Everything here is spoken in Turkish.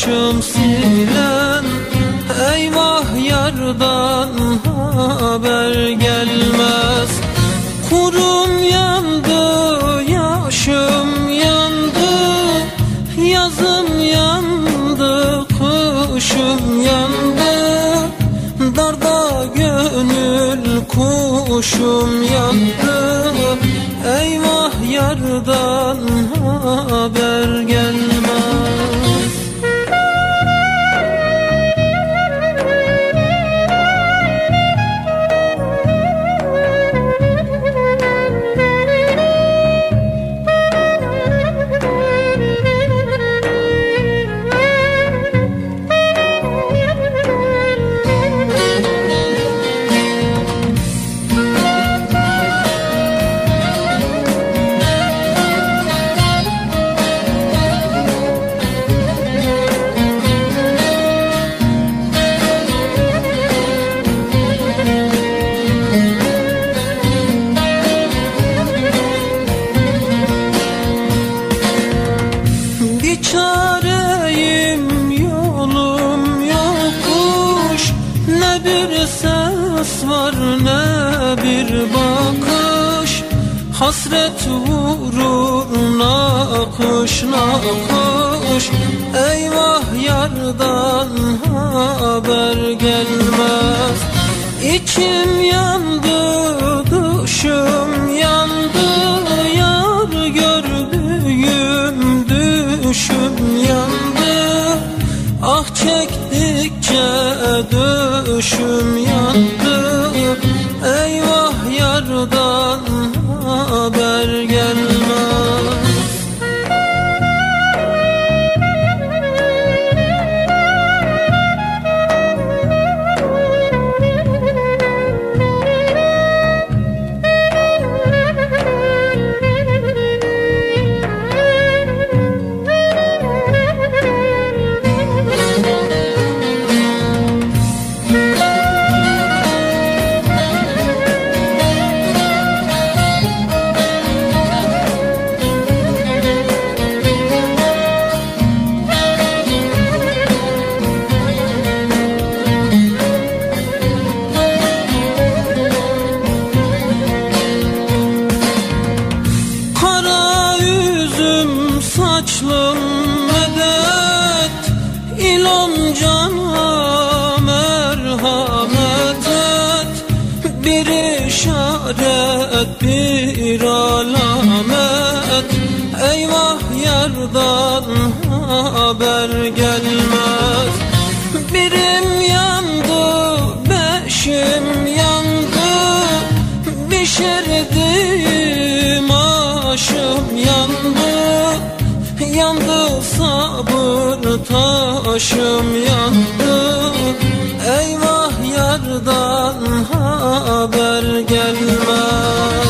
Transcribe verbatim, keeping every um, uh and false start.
başım silen, eyvah yardan haber gelmez. Kurum yandı, yaşım yandı, yazım yandı, kışım yandı. Darda gönül kuşum yandı, eyvah yardan haber gelmez. Çareyim, yolum yokmuş, ne bir ses var ne bir bakış. Hasret vurur nakış nakış, eyvah yardan haber gelmez. İçim yandı, dışım yandı, yar gördüğüm düşüm yandı. Ah çektikçe düşüm yandı, eyvah yardan haber gelmez. Saçlım medet, ilom cana merhamet et. Bir işaret, bir alamet, eyvah yardan haber gelmez. Birim yandı, beşim yandı, pişirdim aşım yandı. Yandı sabır taşım yandı, eyvah yardan haber gelmez.